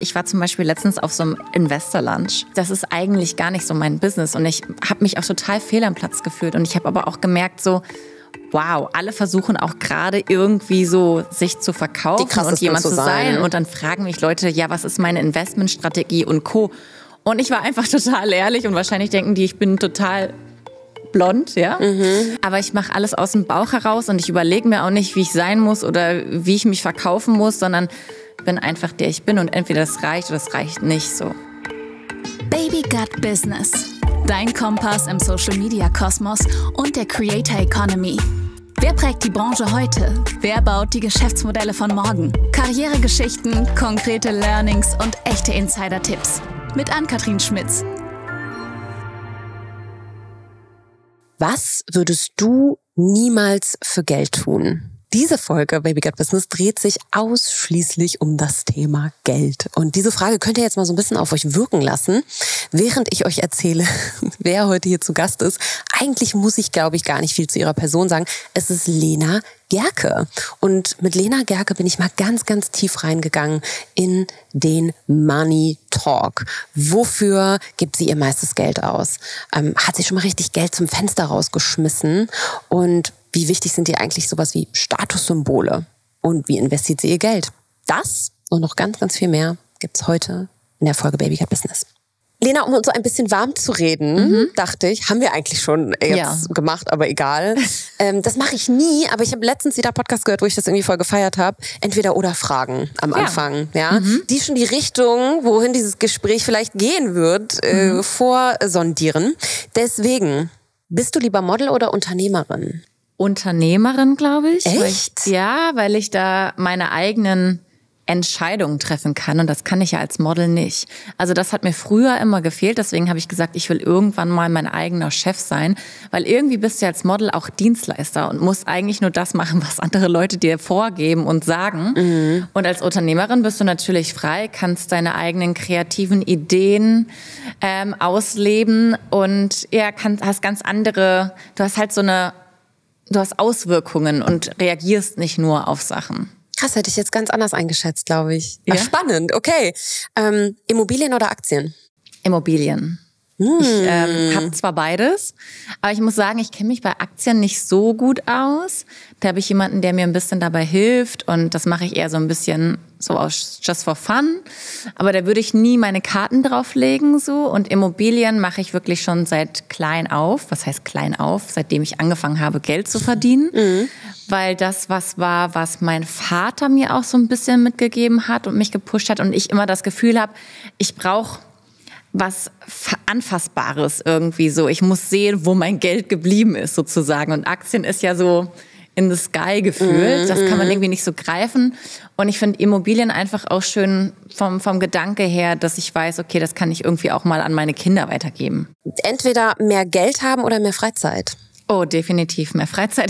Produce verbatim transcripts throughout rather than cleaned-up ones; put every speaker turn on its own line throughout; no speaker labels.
ich war zum Beispiel letztens auf so einem Investor-Lunch. Das ist eigentlich gar nicht so mein Business und ich habe mich auch total fehl am Platz gefühlt. Und ich habe aber auch gemerkt, so, wow, alle versuchen auch gerade irgendwie so sich zu verkaufen und jemand zu sein. sein. Und dann fragen mich Leute, ja, was ist meine Investmentstrategie und Co. Und ich war einfach total ehrlich und wahrscheinlich denken die, ich bin total blond, ja. Mhm. Aber ich mache alles aus dem Bauch heraus und ich überlege mir auch nicht, wie ich sein muss oder wie ich mich verkaufen muss, sondern bin einfach der ich bin und entweder das reicht oder es reicht nicht so.
Baby Gut Business. Dein Kompass im Social Media Kosmos und der Creator Economy. Wer prägt die Branche heute? Wer baut die Geschäftsmodelle von morgen? Karrieregeschichten, konkrete Learnings und echte Insider-Tipps. Mit Ann-Kathrin Schmitz.
Was würdest du niemals für Geld tun? Diese Folge Baby Gut Business dreht sich ausschließlich um das Thema Geld. Und diese Frage könnt ihr jetzt mal so ein bisschen auf euch wirken lassen, während ich euch erzähle, wer heute hier zu Gast ist. Eigentlich muss ich, glaube ich, gar nicht viel zu ihrer Person sagen. Es ist Lena Gerke. Und mit Lena Gerke bin ich mal ganz, ganz tief reingegangen in den Money Talk. Wofür gibt sie ihr meistes Geld aus? Ähm, hat sie schon mal richtig Geld zum Fenster rausgeschmissen? Und wie wichtig sind ihr eigentlich sowas wie Statussymbole? Und wie investiert sie ihr Geld? Das und noch ganz, ganz viel mehr gibt's heute in der Folge Baby Gut Business. Lena, um uns so ein bisschen warm zu reden, mhm. dachte ich, haben wir eigentlich schon jetzt ja. gemacht, aber egal. ähm, das mache ich nie, aber ich habe letztens wieder Podcast gehört, wo ich das irgendwie voll gefeiert habe. Entweder oder Fragen am ja. Anfang, ja, mhm. die schon die Richtung, wohin dieses Gespräch vielleicht gehen wird, äh, mhm. vorsondieren. Deswegen, bist du lieber Model oder Unternehmerin?
Unternehmerin, glaube ich.
Echt?
Weil ich, ja, weil ich da meine eigenen Entscheidungen treffen kann und das kann ich ja als Model nicht. Also das hat mir früher immer gefehlt, deswegen habe ich gesagt, ich will irgendwann mal mein eigener Chef sein, weil irgendwie bist du als Model auch Dienstleister und musst eigentlich nur das machen, was andere Leute dir vorgeben und sagen. Mhm. Und als Unternehmerin bist du natürlich frei, kannst deine eigenen kreativen Ideen ähm, ausleben und ja, kannst, hast ganz andere, du hast halt so eine, du hast Auswirkungen und reagierst nicht nur auf Sachen.
Krass, hätte ich jetzt ganz anders eingeschätzt, glaube ich.
Ja?
Ach, spannend, okay. Ähm, Immobilien oder Aktien?
Immobilien.
Hm.
Ich ähm, habe zwar beides, aber ich muss sagen, ich kenne mich bei Aktien nicht so gut aus. Da habe ich jemanden, der mir ein bisschen dabei hilft und das mache ich eher so ein bisschen so aus just for fun. Aber da würde ich nie meine Karten drauflegen so. Und Immobilien mache ich wirklich schon seit klein auf. Was heißt klein auf? Seitdem ich angefangen habe, Geld zu verdienen. Mhm. Weil das was war, was mein Vater mir auch so ein bisschen mitgegeben hat und mich gepusht hat. Und ich immer das Gefühl habe, ich brauche was Anfassbares irgendwie so. Ich muss sehen, wo mein Geld geblieben ist sozusagen. Und Aktien ist ja so in the sky gefühlt. Mm, das kann man irgendwie nicht so greifen. Und ich finde Immobilien einfach auch schön vom, vom Gedanke her, dass ich weiß, okay, das kann ich irgendwie auch mal an meine Kinder weitergeben.
Entweder mehr Geld haben oder mehr Freizeit.
Oh, definitiv mehr Freizeit.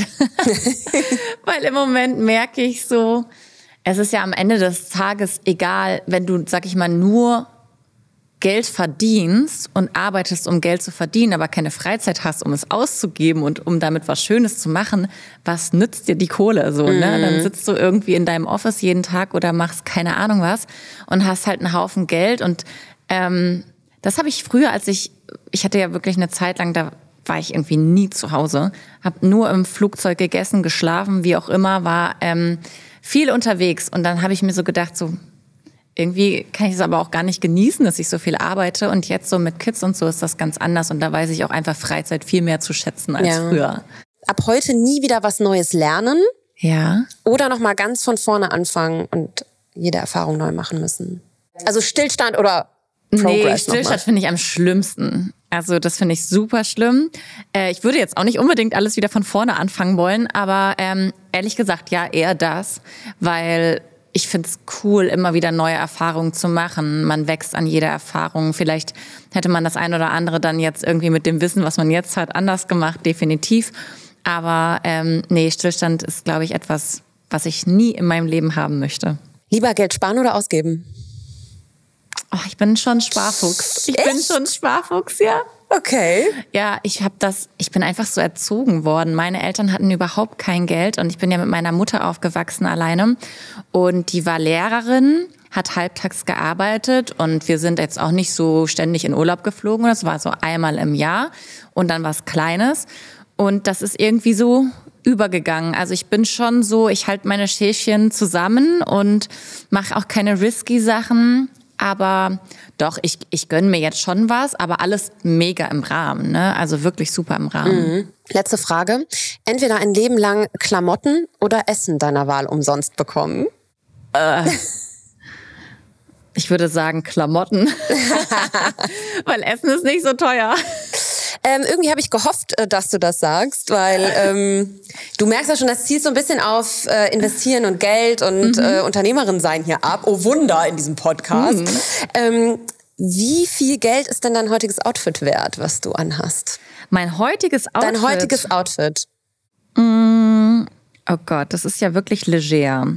Weil im Moment merke ich so, es ist ja am Ende des Tages egal, wenn du, sag ich mal, nur Geld verdienst und arbeitest, um Geld zu verdienen, aber keine Freizeit hast, um es auszugeben und um damit was Schönes zu machen, was nützt dir die Kohle so, mhm. ne? Dann sitzt du irgendwie in deinem Office jeden Tag oder machst keine Ahnung was und hast halt einen Haufen Geld und ähm, das habe ich früher, als ich, ich hatte ja wirklich eine Zeit lang, da war ich irgendwie nie zu Hause, habe nur im Flugzeug gegessen, geschlafen, wie auch immer, war ähm, viel unterwegs und dann habe ich mir so gedacht, so irgendwie kann ich es aber auch gar nicht genießen, dass ich so viel arbeite. Und jetzt so mit Kids und so ist das ganz anders. Und da weiß ich auch einfach Freizeit viel mehr zu schätzen als ja. früher.
Ab heute nie wieder was Neues lernen.
Ja.
Oder nochmal ganz von vorne anfangen und jede Erfahrung neu machen müssen. Also Stillstand oder Progress?
Nee, Stillstand finde ich am schlimmsten. Also das finde ich super schlimm. Äh, ich würde jetzt auch nicht unbedingt alles wieder von vorne anfangen wollen. Aber ähm, ehrlich gesagt, ja, eher das. Weil ich finde es cool, immer wieder neue Erfahrungen zu machen. Man wächst an jeder Erfahrung. Vielleicht hätte man das ein oder andere dann jetzt irgendwie mit dem Wissen, was man jetzt hat, anders gemacht, definitiv. Aber ähm, nee, Stillstand ist, glaube ich, etwas, was ich nie in meinem Leben haben möchte.
Lieber Geld sparen oder ausgeben?
Oh, ich bin schon Sparfuchs. Ich
Echt?
bin schon Sparfuchs, ja.
Okay.
Ja, ich habe das, ich bin einfach so erzogen worden. Meine Eltern hatten überhaupt kein Geld und ich bin ja mit meiner Mutter aufgewachsen alleine und die war Lehrerin, hat halbtags gearbeitet und wir sind jetzt auch nicht so ständig in Urlaub geflogen. Das war so einmal im Jahr und dann was Kleines. Und das ist irgendwie so übergegangen. Also ich bin schon so, ich halte meine Schäfchen zusammen und mache auch keine risky Sachen. Aber doch, ich, ich gönne mir jetzt schon was, aber alles mega im Rahmen, ne? Also wirklich super im Rahmen.
Mhm. Letzte Frage. Entweder ein Leben lang Klamotten oder Essen deiner Wahl umsonst bekommen?
Äh, ich würde sagen Klamotten. Weil Essen ist nicht so teuer.
Ähm, irgendwie habe ich gehofft, dass du das sagst, weil ähm, du merkst ja schon, das zielt so ein bisschen auf äh, Investieren und Geld und mhm. äh, Unternehmerin sein hier ab. Oh Wunder in diesem Podcast. Mhm. Ähm, wie viel Geld ist denn dein heutiges Outfit wert, was du anhast?
Mein heutiges Outfit?
Dein heutiges Outfit.
Mm, oh Gott, das ist ja wirklich leger.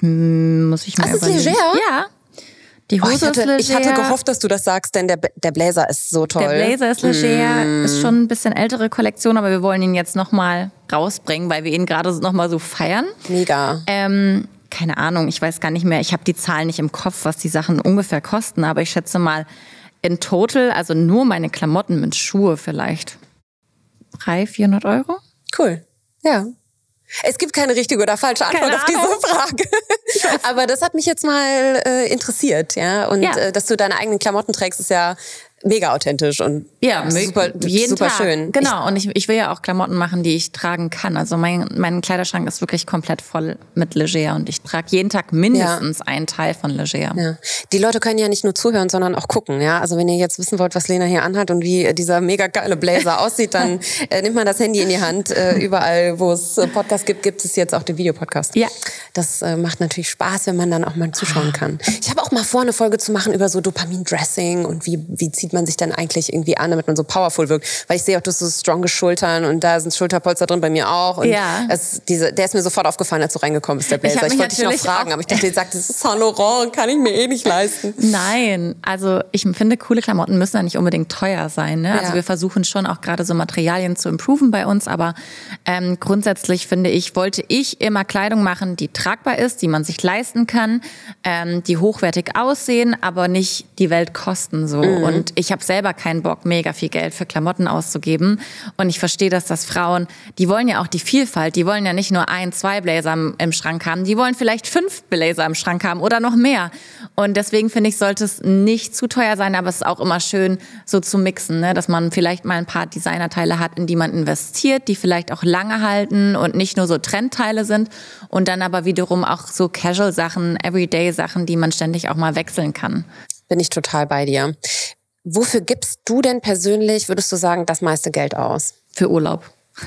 Mm, muss ich mal
das
überlegen.
Ist leger?
Ja. Die Hose
oh, ich, hatte,
ist leger.
ich hatte gehofft, dass du das sagst, denn der, der Blazer ist so toll.
Der Blazer ist leger, mm. ist schon ein bisschen ältere Kollektion, aber wir wollen ihn jetzt nochmal rausbringen, weil wir ihn gerade nochmal so feiern.
Mega.
Ähm, keine Ahnung, ich weiß gar nicht mehr, ich habe die Zahlen nicht im Kopf, was die Sachen ungefähr kosten, aber ich schätze mal in total, also nur meine Klamotten mit Schuhe vielleicht dreihundert, vierhundert Euro.
Cool, ja. Es gibt keine richtige oder falsche Antwort
keine
auf diese
Ahnung.
Frage. Aber das hat mich jetzt mal äh, interessiert, ja. Und ja. Äh, dass du deine eigenen Klamotten trägst, ist ja mega authentisch und
ja,
super,
jeden
super
Tag.
schön.
Genau,
ich,
und ich, ich will ja auch Klamotten machen, die ich tragen kann. Also mein, mein Kleiderschrank ist wirklich komplett voll mit leger und ich trage jeden Tag mindestens ja. einen Teil von leger.
Ja. Die Leute können ja nicht nur zuhören, sondern auch gucken. Ja? Also wenn ihr jetzt wissen wollt, was Lena hier anhat und wie dieser mega geile Blazer aussieht, dann äh, nimmt man das Handy in die Hand. Äh, überall, wo es äh, Podcasts gibt, gibt es jetzt auch den Videopodcast.
Ja.
Das äh, macht natürlich Spaß, wenn man dann auch mal zuschauen kann. Ich habe auch mal vor, eine Folge zu machen über so Dopamin-Dressing und wie, wie zieht man sich dann eigentlich irgendwie an, damit man so powerful wirkt. Weil ich sehe auch, du hast so stronge Schultern und da sind Schulterpolster drin, bei mir auch. Und
ja.
es, diese, der ist mir sofort aufgefallen, als du reingekommen bist, der Blazer. Ich, ich wollte dich noch fragen, aber ich dachte, ihr sagt, das ist Saint Laurent, kann ich mir eh nicht leisten.
Nein, also ich finde, coole Klamotten müssen ja nicht unbedingt teuer sein. Ne? Also ja. wir versuchen schon auch gerade so Materialien zu improven bei uns, aber ähm, grundsätzlich finde ich, wollte ich immer Kleidung machen, die tragbar ist, die man sich leisten kann, ähm, die hochwertig aussehen, aber nicht die Welt kosten so. Mhm. Und ich habe selber keinen Bock, mega viel Geld für Klamotten auszugeben. Und ich verstehe, dass das Frauen, die wollen ja auch die Vielfalt, die wollen ja nicht nur ein, zwei Blazer im Schrank haben, die wollen vielleicht fünf Blazer im Schrank haben oder noch mehr. Und deswegen finde ich, sollte es nicht zu teuer sein, aber es ist auch immer schön, so zu mixen, ne? Dass man vielleicht mal ein paar Designerteile hat, in die man investiert, die vielleicht auch lange halten und nicht nur so Trendteile sind und dann aber wiederum auch so Casual-Sachen, Everyday-Sachen, die man ständig auch mal wechseln kann.
Bin ich total bei dir. Wofür gibst du denn persönlich, würdest du sagen, das meiste Geld aus?
Für Urlaub.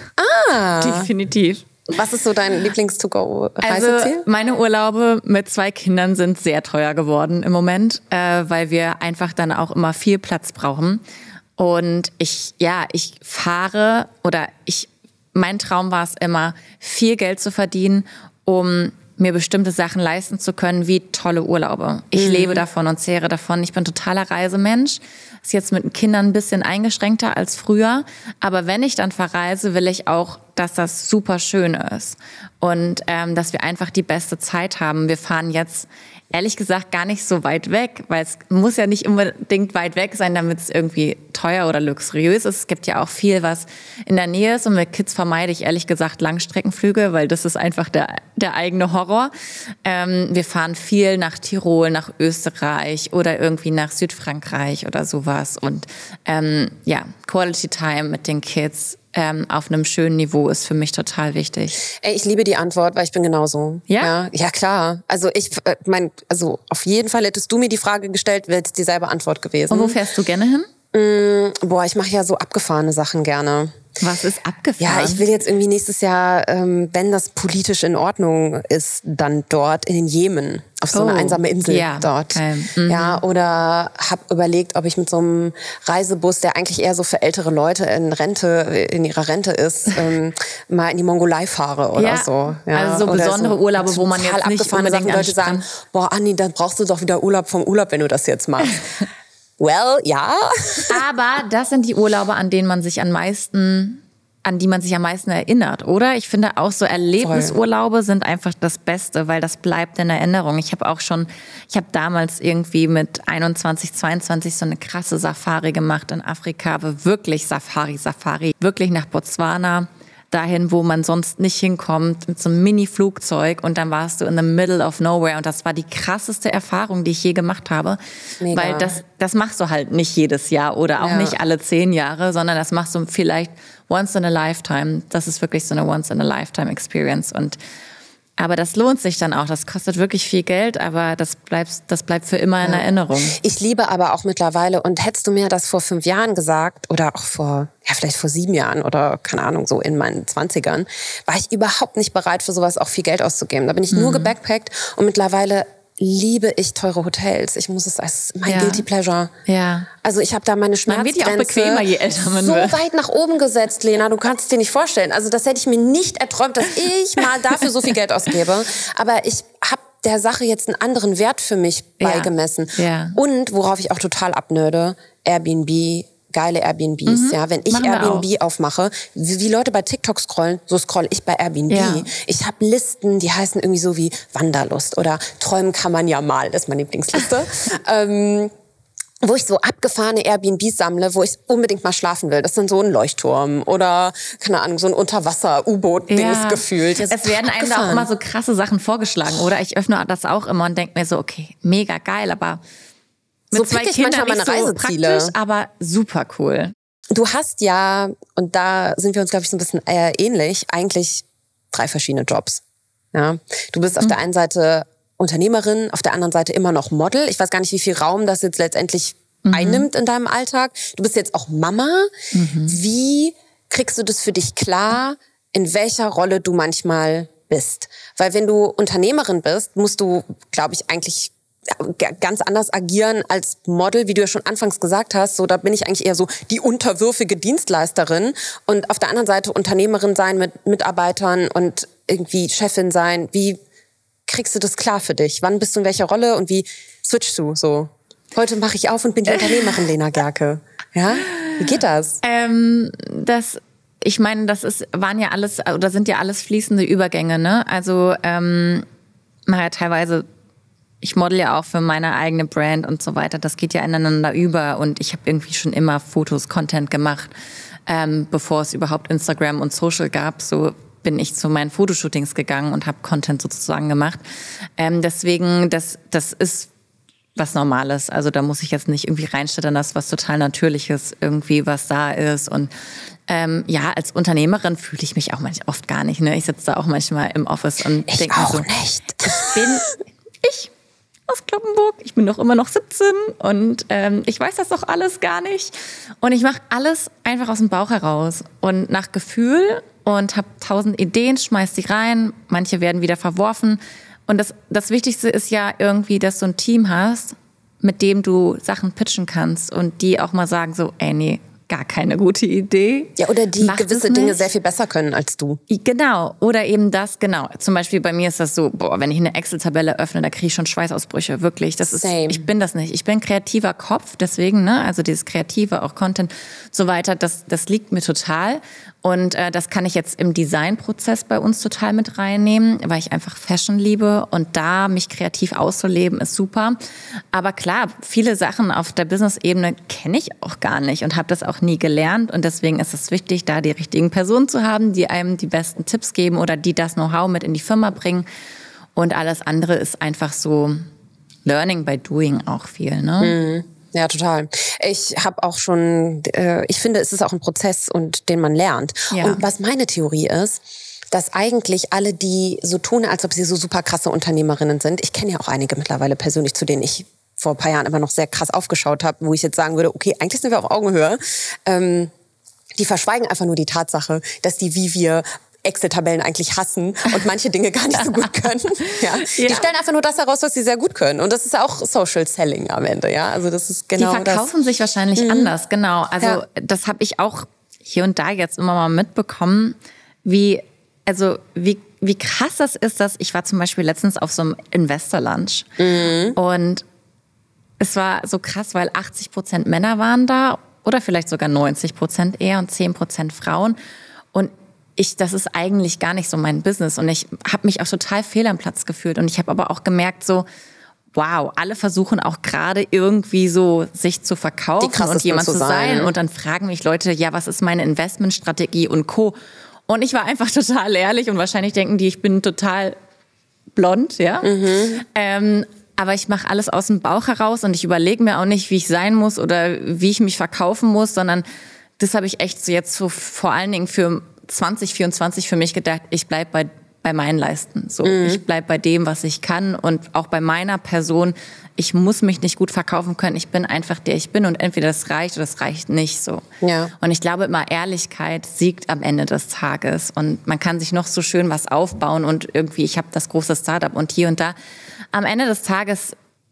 Ah!
Definitiv.
Was ist so dein Lieblings-to-go-Reiseziel?
Also meine Urlaube mit zwei Kindern sind sehr teuer geworden im Moment, äh, weil wir einfach dann auch immer viel Platz brauchen. Und ich, ja, ich fahre oder ich, mein Traum war es immer, viel Geld zu verdienen, um mir bestimmte Sachen leisten zu können, wie tolle Urlaube. Ich mhm. lebe davon und zehre davon. Ich bin totaler Reisemensch. Ist jetzt mit den Kindern ein bisschen eingeschränkter als früher. Aber wenn ich dann verreise, will ich auch, dass das super schön ist. Und ähm, dass wir einfach die beste Zeit haben. Wir fahren jetzt, ehrlich gesagt, gar nicht so weit weg, weil es muss ja nicht unbedingt weit weg sein, damit es irgendwie teuer oder luxuriös ist. Es gibt ja auch viel, was in der Nähe ist. Und mit Kids vermeide ich ehrlich gesagt Langstreckenflüge, weil das ist einfach der, der eigene Horror. Ähm, wir fahren viel nach Tirol, nach Österreich oder irgendwie nach Südfrankreich oder sowas. Und ähm, ja, Quality Time mit den Kids ähm, auf einem schönen Niveau ist für mich total wichtig.
Ey, ich liebe die Antwort, weil ich bin genauso.
Ja?
Ja, ja klar. Also ich äh, mein, also auf jeden Fall hättest du mir die Frage gestellt, wäre es dieselbe Antwort gewesen.
Und wo fährst du gerne hin?
Mm, boah, ich mache ja so abgefahrene Sachen gerne.
Was ist abgefahren?
Ja, ich will jetzt irgendwie nächstes Jahr, ähm, wenn das politisch in Ordnung ist, dann dort in den Jemen, auf so
oh,
eine einsame Insel
ja,
dort.
Okay. Mhm.
Ja, oder habe überlegt, ob ich mit so einem Reisebus, der eigentlich eher so für ältere Leute in Rente, in ihrer Rente ist, ähm, mal in die Mongolei fahre oder
ja,
so. Ja,
also so besondere so Urlaube, wo man jetzt nicht unbedingt
Leute sagen, boah, Anni, dann brauchst du doch wieder Urlaub vom Urlaub, wenn du das jetzt machst. Well, ja.
Aber das sind die Urlaube, an denen man sich am meisten an die man sich am meisten erinnert, oder? Ich finde auch so Erlebnisurlaube sind einfach das Beste, weil das bleibt in Erinnerung. Ich habe auch schon, ich habe damals irgendwie mit einundzwanzig, zweiundzwanzig so eine krasse Safari gemacht in Afrika, aber wirklich Safari, Safari, wirklich nach Botswana, dahin, wo man sonst nicht hinkommt, mit so einem Mini-Flugzeug und dann warst du in the middle of nowhere und das war die krasseste Erfahrung, die ich je gemacht habe, Mega. Weil das, das machst du halt nicht jedes Jahr oder auch ja. nicht alle zehn Jahre, sondern das machst du vielleicht once in a lifetime. Das ist wirklich so eine once in a lifetime Experience und aber das lohnt sich dann auch. Das kostet wirklich viel Geld, aber das bleibt, das bleibt für immer in ja. Erinnerung.
Ich liebe aber auch mittlerweile, und hättest du mir das vor fünf Jahren gesagt oder auch vor, ja vielleicht vor sieben Jahren oder keine Ahnung, so in meinen Zwanzigern, war ich überhaupt nicht bereit für sowas auch viel Geld auszugeben. Da bin ich mhm. nur gebackpackt und mittlerweile liebe ich teure Hotels. Ich muss es als mein ja. Guilty Pleasure.
Ja.
Also ich habe da meine Schmerzgrenze
man wird ja auch bequemer, je älter man
so
wird.
weit nach oben gesetzt, Lena. Du kannst es dir nicht vorstellen. Also das hätte ich mir nicht erträumt, dass ich mal dafür so viel Geld ausgebe. Aber ich habe der Sache jetzt einen anderen Wert für mich
ja.
beigemessen.
Ja.
Und worauf ich auch total abnörde, Airbnb. Geile Airbnbs, mhm. ja. Wenn ich
Machen
Airbnb aufmache, wie, wie Leute bei TikTok scrollen, so scroll ich bei Airbnb.
Ja.
Ich habe Listen, die heißen irgendwie so wie Wanderlust oder Träumen kann man ja mal, das ist meine Lieblingsliste. ähm, wo ich so abgefahrene Airbnbs sammle, wo ich unbedingt mal schlafen will. Das ist dann so ein Leuchtturm oder, keine Ahnung, so ein Unterwasser-U-Boot-Dings ja. gefühlt.
Es werden einem da auch immer so krasse Sachen vorgeschlagen, oder? Ich öffne das auch immer und denke mir so, okay, mega geil, aber mit
so
zwei
pick ich
Kindern
manchmal meine
nicht so
Reiseziele.
Praktisch, aber super cool.
Du hast ja, und da sind wir uns, glaube ich, so ein bisschen äh, ähnlich, eigentlich drei verschiedene Jobs. Ja? Du bist auf mhm. der einen Seite Unternehmerin, auf der anderen Seite immer noch Model. Ich weiß gar nicht, wie viel Raum das jetzt letztendlich mhm. einnimmt in deinem Alltag. Du bist jetzt auch Mama. Mhm. Wie kriegst du das für dich klar, in welcher Rolle du manchmal bist? Weil wenn du Unternehmerin bist, musst du, glaube ich, eigentlich ganz anders agieren als Model, wie du ja schon anfangs gesagt hast. So, da bin ich eigentlich eher so die unterwürfige Dienstleisterin und auf der anderen Seite Unternehmerin sein mit Mitarbeitern und irgendwie Chefin sein. Wie kriegst du das klar für dich? Wann bist du in welcher Rolle und wie switchst du so? Heute mache ich auf und bin die Unternehmerin Lena Gerke. Ja? Wie geht das?
Ähm, das ich meine, das ist, waren ja alles, oder sind ja alles fließende Übergänge, ne? Also, ähm, man hat teilweise ich model ja auch für meine eigene Brand und so weiter. Das geht ja ineinander über und ich habe irgendwie schon immer Fotos, Content gemacht, ähm, bevor es überhaupt Instagram und Social gab. So bin ich zu meinen Fotoshootings gegangen und habe Content sozusagen gemacht. Ähm, deswegen, das, das ist was Normales. Also da muss ich jetzt nicht irgendwie reinstellen, das ist was total Natürliches irgendwie, was da ist. Und ähm, ja, als Unternehmerin fühle ich mich auch manchmal oft gar nicht. Ne? Ich sitze da auch manchmal im Office und
ich
denke mir so,
nicht.
ich bin ich aus Cloppenburg, ich bin doch immer noch siebzehn und ähm, ich weiß das doch alles gar nicht. Und ich mache alles einfach aus dem Bauch heraus und nach Gefühl und habe tausend Ideen, schmeiß die rein, manche werden wieder verworfen. Und das, das Wichtigste ist ja irgendwie, dass du ein Team hast, mit dem du Sachen pitchen kannst und die auch mal sagen so, ey, nee, gar keine gute Idee.
Ja, oder die Macht gewisse Dinge sehr viel besser können als du.
Genau, oder eben das, genau. Zum Beispiel bei mir ist das so, boah, wenn ich eine Excel-Tabelle öffne, da kriege ich schon Schweißausbrüche, wirklich. Das ist, Same. Ich bin das nicht. Ich bin ein kreativer Kopf, deswegen, ne, also dieses Kreative, auch Content, so weiter, das, das liegt mir total. Und äh, das kann ich jetzt im Designprozess bei uns total mit reinnehmen, weil ich einfach Fashion liebe und da mich kreativ auszuleben ist super. Aber klar, viele Sachen auf der Business-Ebene kenne ich auch gar nicht und habe das auch nie gelernt. Und deswegen ist es wichtig, da die richtigen Personen zu haben, die einem die besten Tipps geben oder die das Know-how mit in die Firma bringen. Und alles andere ist einfach so Learning by Doing auch viel, ne?
Mhm. Ja, total. Ich habe auch schon, äh, ich finde, es ist auch ein Prozess, und den man lernt. Ja. Und was meine Theorie ist, dass eigentlich alle, die so tun, als ob sie so super krasse Unternehmerinnen sind, ich kenne ja auch einige mittlerweile persönlich, zu denen ich vor ein paar Jahren immer noch sehr krass aufgeschaut habe, wo ich jetzt sagen würde, okay, eigentlich sind wir auf Augenhöhe. Ähm, die verschweigen einfach nur die Tatsache, dass die wie wir Excel-Tabellen eigentlich hassen und manche Dinge gar nicht so gut können. Ja. Ja. Die stellen einfach nur das heraus, was sie sehr gut können. Und das ist auch Social Selling am Ende. Ja, also das ist genau das.
Die verkaufen
das.
sich wahrscheinlich mhm. anders, genau. Also ja. das habe ich auch hier und da jetzt immer mal mitbekommen, wie, also wie, wie krass das ist, dass ich war zum Beispiel letztens auf so einem Investor-Lunch mhm. und es war so krass, weil achtzig Prozent Männer waren da oder vielleicht sogar neunzig Prozent eher und zehn Prozent Frauen. Und ich, das ist eigentlich gar nicht so mein Business. Und ich habe mich auch total fehl am Platz gefühlt. Und ich habe aber auch gemerkt, so, wow, alle versuchen auch gerade irgendwie so sich zu verkaufen und jemand zu sein. Und dann fragen mich Leute, ja, was ist meine Investmentstrategie und Co. Und ich war einfach total ehrlich und wahrscheinlich denken die, ich bin total blond, ja. Mhm. Ähm, aber ich mache alles aus dem Bauch heraus und ich überlege mir auch nicht, wie ich sein muss oder wie ich mich verkaufen muss, sondern das habe ich echt so jetzt so vor allen Dingen für zwanzig vierundzwanzig für mich gedacht, ich bleib bei, bei meinen Leisten. So, mhm. Ich bleib bei dem, was ich kann und auch bei meiner Person. Ich muss mich nicht gut verkaufen können. Ich bin einfach der ich bin und entweder das reicht oder das reicht nicht so.
Ja.
Und ich glaube immer, Ehrlichkeit siegt am Ende des Tages und man kann sich noch so schön was aufbauen und irgendwie, ich habe das große Startup und hier und da. Am Ende des Tages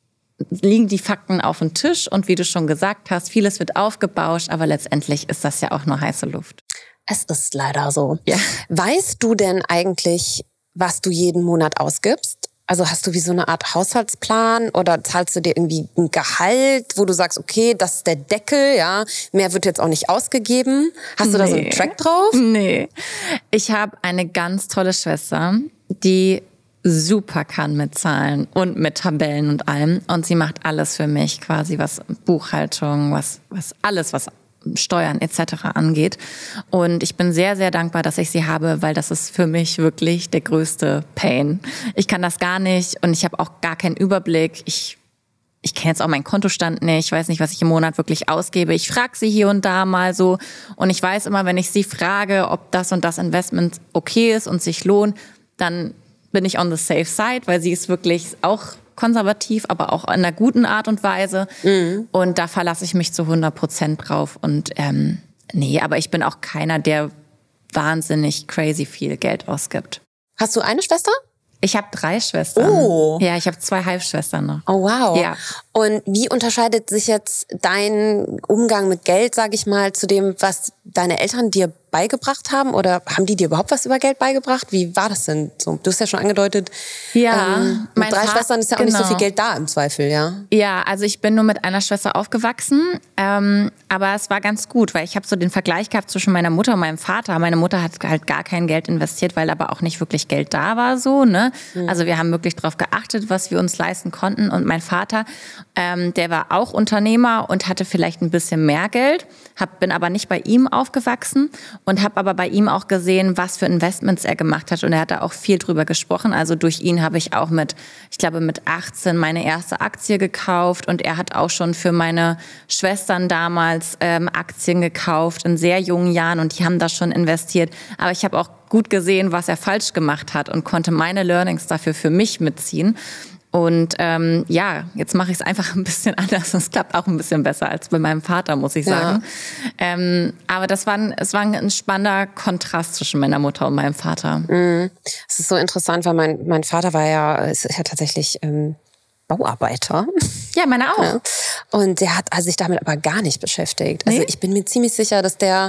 liegen die Fakten auf dem Tisch und wie du schon gesagt hast, vieles wird aufgebauscht, aber letztendlich ist das ja auch nur heiße Luft.
Es ist leider so.
Ja.
Weißt du denn eigentlich, was du jeden Monat ausgibst? Also hast du wie so eine Art Haushaltsplan oder zahlst du dir irgendwie ein Gehalt, wo du sagst, okay, das ist der Deckel, ja, mehr wird jetzt auch nicht ausgegeben. Hast du nee. da so einen Track drauf?
Nee. Ich habe eine ganz tolle Schwester, die super kann mit Zahlen und mit Tabellen und allem. Und sie macht alles für mich, quasi was Buchhaltung, was, was alles, was Steuern et cetera angeht. Und ich bin sehr, sehr dankbar, dass ich sie habe, weil das ist für mich wirklich der größte Pain. Ich kann das gar nicht und ich habe auch gar keinen Überblick. Ich ich kenne jetzt auch meinen Kontostand nicht. Ich weiß nicht, was ich im Monat wirklich ausgebe. Ich frage sie hier und da mal so. Und ich weiß immer, wenn ich sie frage, ob das und das Investment okay ist und sich lohnt, dann bin ich on the safe side, weil sie ist wirklich auch konservativ, aber auch in einer guten Art und Weise. Mhm. Und da verlasse ich mich zu hundert Prozent drauf. Und ähm, nee, aber ich bin auch keiner, der wahnsinnig crazy viel Geld ausgibt.
Hast du eine Schwester?
Ich habe drei Schwestern.
Oh.
Ja, ich habe zwei Halbschwestern noch.
Oh, wow.
Ja.
Und wie unterscheidet sich jetzt dein Umgang mit Geld, sage ich mal, zu dem, was deine Eltern dir beigebracht haben? Oder haben die dir überhaupt was über Geld beigebracht? Wie war das denn so? Du hast ja schon angedeutet,
ja,
ähm, mit drei Vater, Schwestern ist ja auch genau. nicht so viel Geld da im Zweifel, ja?
Ja, also ich bin nur mit einer Schwester aufgewachsen, ähm, aber es war ganz gut, weil ich habe so den Vergleich gehabt zwischen meiner Mutter und meinem Vater. Meine Mutter hat halt gar kein Geld investiert, weil aber auch nicht wirklich Geld da war, so, ne? Mhm. Also wir haben wirklich darauf geachtet, was wir uns leisten konnten. Und mein Vater, ähm, der war auch Unternehmer und hatte vielleicht ein bisschen mehr Geld, hab, bin aber nicht bei ihm aufgewachsen und habe aber bei ihm auch gesehen, was für Investments er gemacht hat. Und er hat da auch viel drüber gesprochen. Also durch ihn habe ich auch mit, ich glaube mit achtzehn meine erste Aktie gekauft. Und er hat auch schon für meine Schwestern damals ähm, Aktien gekauft in sehr jungen Jahren. Und die haben da schon investiert. Aber ich habe auch gut gesehen, was er falsch gemacht hat und konnte meine Learnings dafür für mich mitziehen. Und ähm, ja, jetzt mache ich es einfach ein bisschen anders. Es klappt auch ein bisschen besser als bei meinem Vater, muss ich sagen. Ja. Ähm, aber das war ein, es war ein spannender Kontrast zwischen meiner Mutter und meinem Vater.
Mhm. Es ist so interessant, weil mein, mein Vater war ja, ist ja tatsächlich ähm, Bauarbeiter.
Ja, meine auch.
Ja. Und der hat also sich damit aber gar nicht beschäftigt. Also nee? Ich bin mir ziemlich sicher, dass der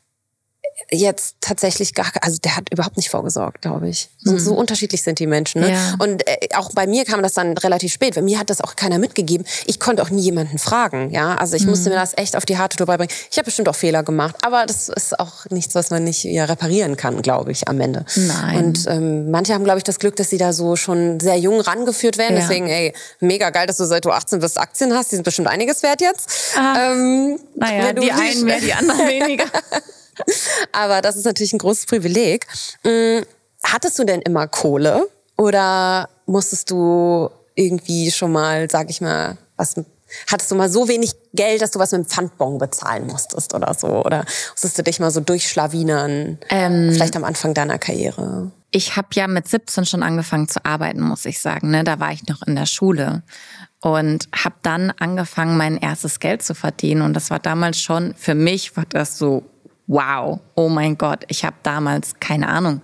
jetzt tatsächlich gar, also der hat überhaupt nicht vorgesorgt, glaube ich. So, mhm. so unterschiedlich sind die Menschen. Ne? Ja. Und äh, auch bei mir kam das dann relativ spät. Bei mir hat das auch keiner mitgegeben. Ich konnte auch nie jemanden fragen. Ja, also ich mhm. musste mir das echt auf die harte Tour beibringen. Ich habe bestimmt auch Fehler gemacht, aber das ist auch nichts, was man nicht ja, reparieren kann, glaube ich, am Ende.
Nein.
Und ähm, manche haben, glaube ich, das Glück, dass sie da so schon sehr jung rangeführt werden. Ja. Deswegen, ey, mega geil, dass du seit du achtzehn bist Aktien hast. Die sind bestimmt einiges wert jetzt.
Ah, ähm, naja, die einen mehr, die anderen weniger.
Aber das ist natürlich ein großes Privileg. Hattest du denn immer Kohle oder musstest du irgendwie schon mal, sag ich mal, was, hattest du mal so wenig Geld, dass du was mit dem Pfandbon bezahlen musstest oder so? Oder musstest du dich mal so durchschlawinern, ähm, vielleicht am Anfang deiner Karriere?
Ich habe ja mit siebzehn schon angefangen zu arbeiten, muss ich sagen. Ne? Da war ich noch in der Schule. Und habe dann angefangen, mein erstes Geld zu verdienen. Und das war damals schon, für mich war das so, wow, oh mein Gott, ich habe damals, keine Ahnung,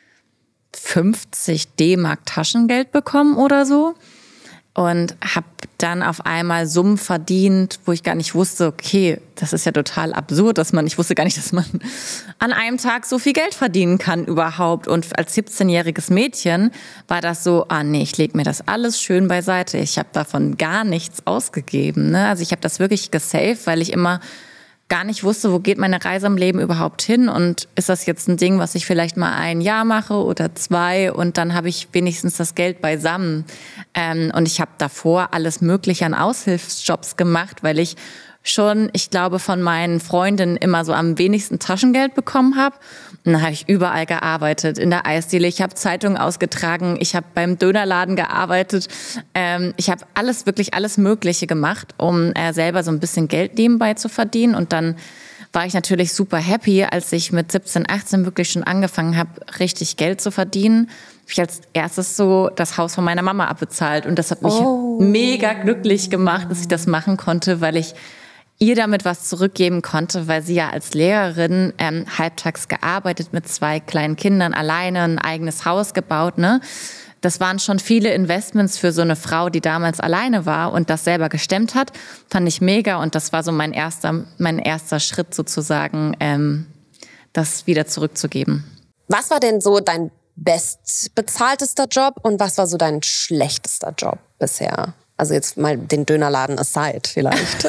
fünfzig D-Mark Taschengeld bekommen oder so und habe dann auf einmal Summen verdient, wo ich gar nicht wusste, okay, das ist ja total absurd, dass man, ich wusste gar nicht, dass man an einem Tag so viel Geld verdienen kann überhaupt. Und als siebzehnjähriges Mädchen war das so, ah nee, ich lege mir das alles schön beiseite. Ich habe davon gar nichts ausgegeben. Ne? Also ich habe das wirklich gesaved, weil ich immer gar nicht wusste, wo geht meine Reise im Leben überhaupt hin und ist das jetzt ein Ding, was ich vielleicht mal ein Jahr mache oder zwei und dann habe ich wenigstens das Geld beisammen. Ähm, und ich habe davor alles Mögliche an Aushilfsjobs gemacht, weil ich schon, ich glaube, von meinen Freundinnen immer so am wenigsten Taschengeld bekommen habe. Und dann habe ich überall gearbeitet, in der Eisdiele, ich habe Zeitungen ausgetragen, ich habe beim Dönerladen gearbeitet. Ähm, ich habe alles, wirklich alles Mögliche gemacht, um äh, selber so ein bisschen Geld nebenbei zu verdienen. Und dann war ich natürlich super happy, als ich mit siebzehn, achtzehn wirklich schon angefangen habe, richtig Geld zu verdienen. Habe ich als erstes so das Haus von meiner Mama abbezahlt. Und das hat mich oh. mega glücklich gemacht, dass ich das machen konnte, weil ich ihr damit was zurückgeben konnte, weil sie ja als Lehrerin ähm, halbtags gearbeitet mit zwei kleinen Kindern, alleine ein eigenes Haus gebaut, ne? Das waren schon viele Investments für so eine Frau, die damals alleine war und das selber gestemmt hat. Fand ich mega und das war so mein erster, mein erster Schritt sozusagen, ähm, das wieder zurückzugeben.
Was war denn so dein bestbezahltester Job und was war so dein schlechtester Job bisher? Also jetzt mal den Dönerladen aside vielleicht.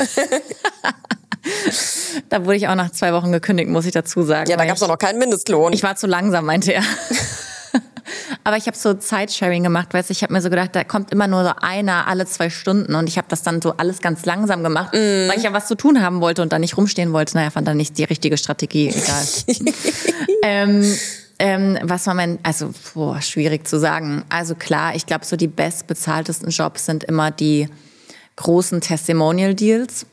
Da wurde ich auch nach zwei Wochen gekündigt, muss ich dazu sagen.
Ja, da gab es doch noch keinen Mindestlohn.
Ich war zu langsam, meinte er. Aber ich habe so Zeitsharing gemacht, weißt du, ich habe mir so gedacht, da kommt immer nur so einer alle zwei Stunden und ich habe das dann so alles ganz langsam gemacht, mm. weil ich ja was zu tun haben wollte und dann nicht rumstehen wollte. Naja, fand dann nicht die richtige Strategie, egal. ähm, ähm, was war mein, also boah, schwierig zu sagen. Also klar, ich glaube so die bestbezahltesten Jobs sind immer die großen Testimonial-Deals,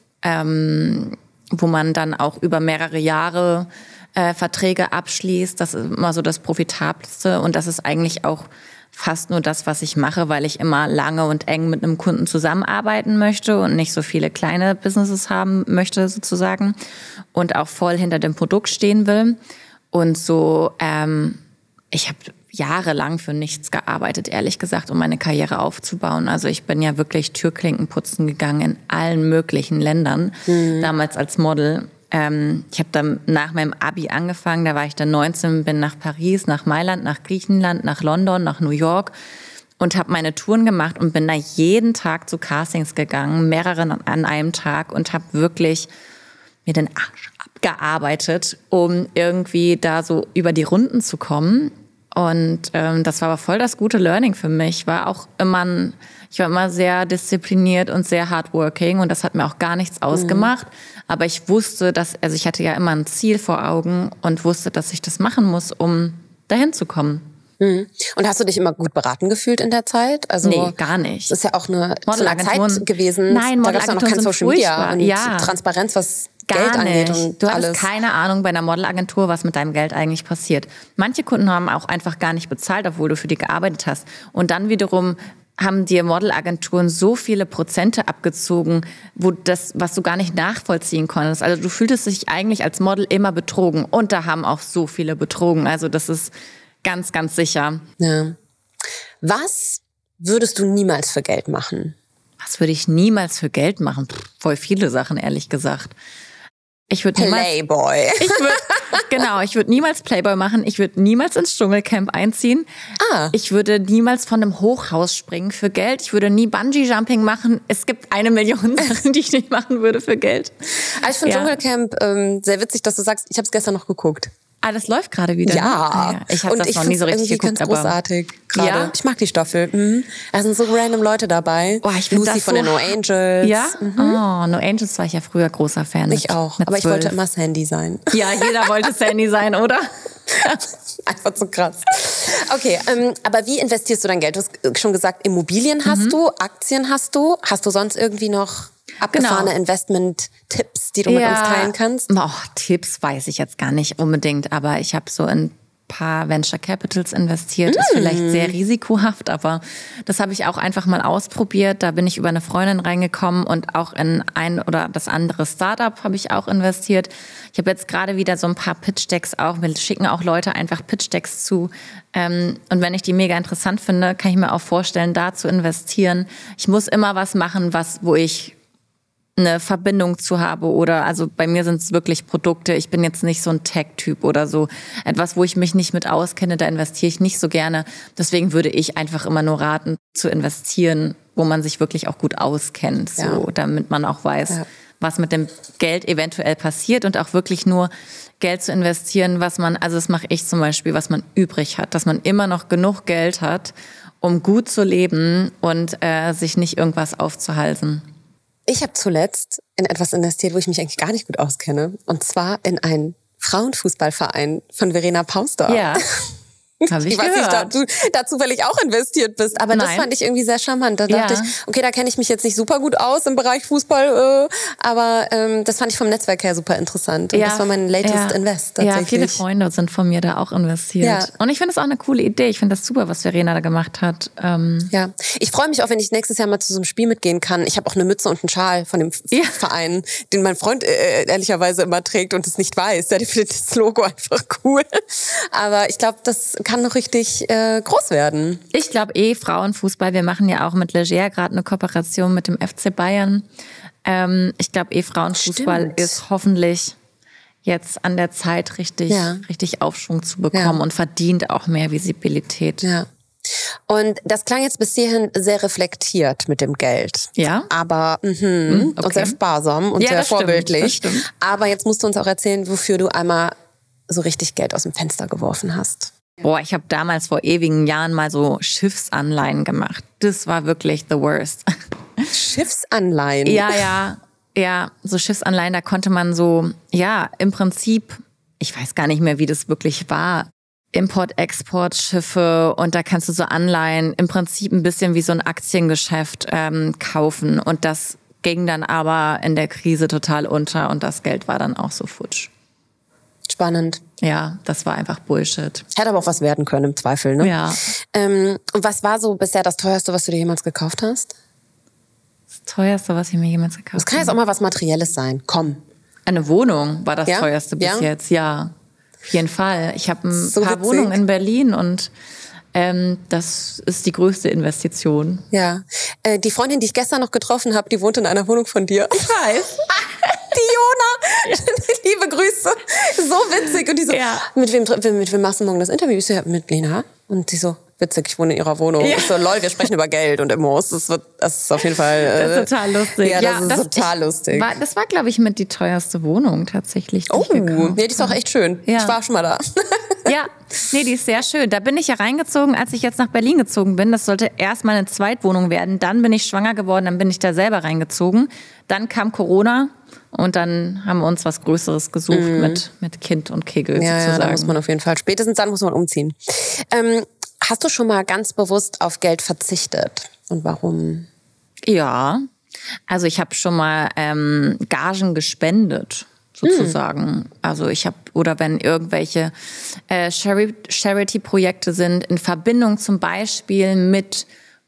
ähm, wo man dann auch über mehrere Jahre Äh, Verträge abschließt. Das ist immer so das Profitabelste und das ist eigentlich auch fast nur das, was ich mache, weil ich immer lange und eng mit einem Kunden zusammenarbeiten möchte und nicht so viele kleine Businesses haben möchte sozusagen und auch voll hinter dem Produkt stehen will. Und so, ähm, ich habe jahrelang für nichts gearbeitet, ehrlich gesagt, um meine Karriere aufzubauen. Also ich bin ja wirklich Türklinken putzen gegangen in allen möglichen Ländern, mhm. damals als Model. Ähm, ich habe dann nach meinem Abi angefangen, da war ich dann neunzehn, bin nach Paris, nach Mailand, nach Griechenland, nach London, nach New York und habe meine Touren gemacht und bin da jeden Tag zu Castings gegangen, mehrere an einem Tag und habe wirklich mir den Arsch abgearbeitet, um irgendwie da so über die Runden zu kommen. Und ähm, das war aber voll das gute Learning für mich. War auch immer ein, ich war immer sehr diszipliniert und sehr hardworking und das hat mir auch gar nichts ausgemacht. Mhm. Aber ich wusste, dass, also ich hatte ja immer ein Ziel vor Augen und wusste, dass ich das machen muss, um dahin zu kommen.
Mhm. Und hast du dich immer gut beraten gefühlt in der Zeit? Also,
nee, gar nicht.
Das ist ja auch eine, so eine Zeit gewesen.
Nein,
da gab es ja noch kein Social Media und
ja.
Transparenz, was
Gar
Geld angeht
nicht.
und
du
alles.
hattest keine Ahnung bei einer Modelagentur, was mit deinem Geld eigentlich passiert. Manche Kunden haben auch einfach gar nicht bezahlt, obwohl du für die gearbeitet hast. Und dann wiederum haben dir Modelagenturen so viele Prozente abgezogen, wo das, was du gar nicht nachvollziehen konntest. Also du fühltest dich eigentlich als Model immer betrogen. Und da haben auch so viele betrogen. Also das ist ganz, ganz sicher.
Ja. Was würdest du niemals für Geld machen?
Was würde ich niemals für Geld machen? Pff, voll viele Sachen, ehrlich gesagt. Ich würde niemals,
Playboy.
Ich würd, genau, ich würde niemals Playboy machen. Ich würde niemals ins Dschungelcamp einziehen.
Ah.
Ich würde niemals von einem Hochhaus springen für Geld. Ich würde nie Bungee-Jumping machen. Es gibt eine Million Sachen, die ich nicht machen würde für Geld.
Also ich finde
Ja.
Dschungelcamp ähm, sehr witzig, dass du sagst, ich habe es gestern noch geguckt.
Ah, das läuft gerade wieder.
Ja.
Ah, ja. Ich habe
Und
das
ich
noch nie so richtig
irgendwie
geguckt.
ganz großartig gerade.
Ja?
Ich mag die Staffel. Mhm. Da sind so random Leute dabei.
Oh, ich find
Lucy
das
von
so
den No Angels.
Ja?
Mhm.
Oh, No Angels war ich ja früher großer Fan. Mit,
Ich auch.
mit
Aber ich
zwölf.
wollte immer Sandy sein.
Ja, jeder wollte Sandy sein, oder?
Einfach so krass. Okay, ähm, aber wie investierst du dein Geld? Du hast schon gesagt, Immobilien hast mhm. du, Aktien hast du. Hast du sonst irgendwie noch abgefahrene
Genau.
Investment-Tipps, die du mit uns teilen kannst?
Oh, Tipps weiß ich jetzt gar nicht unbedingt, aber ich habe so in paar Venture Capitals investiert. Mm. Ist vielleicht sehr risikohaft, aber das habe ich auch einfach mal ausprobiert. Da bin ich über eine Freundin reingekommen und auch in ein oder das andere Startup habe ich auch investiert. Ich habe jetzt gerade wieder so ein paar Pitch-Decks auch. Mir schicken auch Leute einfach Pitch-Decks zu. Und wenn ich die mega interessant finde, kann ich mir auch vorstellen, da zu investieren. Ich muss immer was machen, was, wo ich eine Verbindung zu habe oder, also bei mir sind es wirklich Produkte. Ich bin jetzt nicht so ein Tech-Typ oder so. Etwas, wo ich mich nicht mit auskenne, da investiere ich nicht so gerne. Deswegen würde ich einfach immer nur raten, zu investieren, wo man sich wirklich auch gut auskennt, so,
Ja.
damit man auch weiß,
Ja.
was mit dem Geld eventuell passiert und auch wirklich nur Geld zu investieren, was man, also das mache ich zum Beispiel, was man übrig hat, dass man immer noch genug Geld hat, um gut zu leben und äh, sich nicht irgendwas aufzuhalsen.
Ich habe zuletzt in etwas investiert, wo ich mich eigentlich gar nicht gut auskenne. Und zwar in einen Frauenfußballverein von Verena Pauster.
Ja. Hab ich
ich weiß
gehört.
nicht, ob du da zufällig auch investiert bist, aber
Nein.
das fand ich irgendwie sehr charmant. Da dachte
Ja.
ich, okay, da kenne ich mich jetzt nicht super gut aus im Bereich Fußball, äh, aber ähm, das fand ich vom Netzwerk her super interessant. Und
Ja.
das war mein latest
ja.
Invest tatsächlich.
Ja, viele Freunde sind von mir da auch investiert.
Ja.
Und ich finde es auch eine coole Idee. Ich finde das super, was Verena da gemacht hat. Ähm
Ja, ich freue mich auch, wenn ich nächstes Jahr mal zu so einem Spiel mitgehen kann. Ich habe auch eine Mütze und einen Schal von dem
Ja.
Verein, den mein Freund äh, ehrlicherweise immer trägt und es nicht weiß. Der findet das Logo einfach cool. Aber ich glaube, das kann noch richtig äh, groß werden.
Ich glaube eh, Frauenfußball, wir machen ja auch mit Leger gerade eine Kooperation mit dem F C Bayern. Ähm, ich glaube eh, Frauenfußball
Stimmt.
ist hoffentlich jetzt an der Zeit richtig,
Ja.
richtig Aufschwung zu bekommen
Ja.
und verdient auch mehr Visibilität.
Ja. Und das klang jetzt bis hierhin sehr reflektiert mit dem Geld.
Ja?
Aber mhm,
okay.
und sehr sparsam und
Ja,
sehr
das stimmt,
vorbildlich.
das stimmt.
Aber jetzt musst du uns auch erzählen, wofür du einmal so richtig Geld aus dem Fenster geworfen hast.
Boah, ich habe damals vor ewigen Jahren mal so Schiffsanleihen gemacht. Das war wirklich the worst.
Schiffsanleihen.
Ja, ja, ja, so Schiffsanleihen, da konnte man so, ja, im Prinzip, ich weiß gar nicht mehr, wie das wirklich war, Import-Export-Schiffe und da kannst du so Anleihen, im Prinzip ein bisschen wie so ein Aktiengeschäft ähm, kaufen und das ging dann aber in der Krise total unter und das Geld war dann auch so futsch.
Spannend.
Ja, das war einfach Bullshit.
Hätte aber auch was werden können im Zweifel, ne?
Ja.
Ähm, und was war so bisher das teuerste, was du dir jemals gekauft hast?
Das teuerste, was ich mir jemals gekauft habe.
Das kann jetzt auch mal was Materielles sein. Komm.
Eine Wohnung war das
Ja?
teuerste bis
Ja?
jetzt, ja. Auf jeden Fall. Ich habe ein
So
paar
witzig.
Wohnungen in Berlin und ähm, das ist die größte Investition.
Ja. Äh, die Freundin, die ich gestern noch getroffen habe, die wohnt in einer Wohnung von dir.
Ich weiß.
Die Jona. Liebe Grüße. So witzig. Und die so,
Ja.
mit, wem, mit wem machst du morgen das Interview? Ich so, ja, mit Lena. Und die so, witzig, ich wohne in ihrer Wohnung.
Ja.
Ich so, lol, wir sprechen über Geld und Immos. Das, wird, das ist auf jeden Fall... Äh,
Das ist total lustig.
Ja, das ist total
ich,
lustig.
War, das war, glaube ich, mit die teuerste Wohnung tatsächlich, die
Oh,
ich gekauft
ja, die ist auch echt schön.
Ja.
Ich war schon mal da.
Ja, nee, die ist sehr schön. Da bin ich ja reingezogen, als ich jetzt nach Berlin gezogen bin. Das sollte erst mal eine Zweitwohnung werden. Dann bin ich schwanger geworden, dann bin ich da selber reingezogen. Dann kam Corona und dann haben wir uns was Größeres gesucht
Mhm.
mit, mit Kind und Kegel
Ja, ja,
sozusagen.
da muss man auf jeden Fall. Spätestens dann muss man umziehen. Ähm, hast du schon mal ganz bewusst auf Geld verzichtet? Und warum?
Ja, also ich habe schon mal ähm, Gagen gespendet, sozusagen.
Hm.
Also ich habe, oder wenn irgendwelche äh, Chari- Charity-Projekte sind, in Verbindung zum Beispiel mit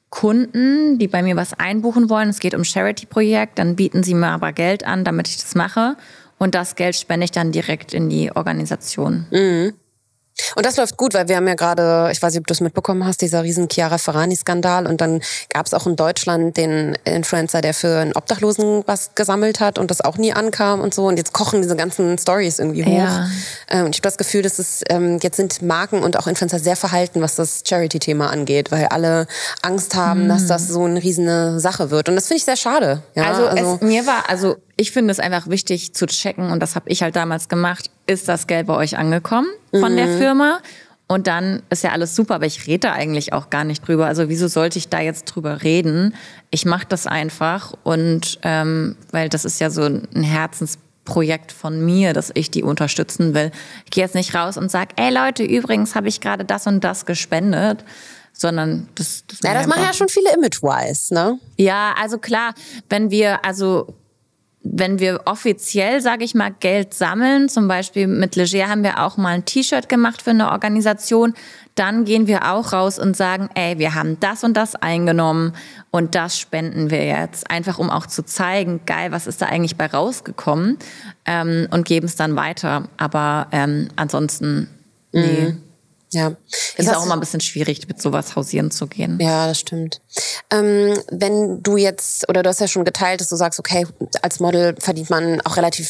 Kunden, die bei mir was einbuchen wollen, es geht um Charity-Projekt, dann bieten sie mir aber Geld an, damit ich das mache. Und das Geld spende ich dann direkt in die Organisation.
Mhm. Und das läuft gut, weil wir haben ja gerade, ich weiß nicht, ob du es mitbekommen hast, dieser riesen Chiara Ferrani-Skandal. Und dann gab es auch in Deutschland den Influencer, der für einen Obdachlosen was gesammelt hat und das auch nie ankam und so. Und jetzt kochen diese ganzen Stories irgendwie hoch.
Ja.
Ähm, Und ich habe das Gefühl, dass es ähm, jetzt sind Marken und auch Influencer sehr verhalten, was das Charity-Thema angeht, weil alle Angst haben, dass das so eine riesene Sache wird. Und das finde ich sehr schade. Ja,
Also, es, mir war, also ich finde es einfach wichtig zu checken, und das habe ich halt damals gemacht, ist das Geld bei euch angekommen von
Mhm.
der Firma? Und dann ist ja alles super, aber ich rede da eigentlich auch gar nicht drüber. Also wieso sollte ich da jetzt drüber reden? Ich mache das einfach und ähm, weil das ist ja so ein Herzensprojekt von mir, dass ich die unterstützen will. Ich gehe jetzt nicht raus und sage, ey Leute, übrigens habe ich gerade das und das gespendet, sondern das... das
ja, das machen ja schon viele Image-wise, ne?
Ja, also klar, wenn wir, also wenn wir offiziell, sage ich mal, Geld sammeln, zum Beispiel mit Leger haben wir auch mal ein T-Shirt gemacht für eine Organisation, dann gehen wir auch raus und sagen, ey, wir haben das und das eingenommen und das spenden wir jetzt. Einfach um auch zu zeigen, geil, was ist da eigentlich bei rausgekommen, ähm, und geben es dann weiter. Aber ähm, ansonsten, nee.
Mhm. Ja.
Ist auch immer ein bisschen schwierig, mit sowas hausieren zu gehen.
Ja, das stimmt. Ähm, wenn du jetzt, oder du hast ja schon geteilt, dass du sagst, okay, als Model verdient man auch relativ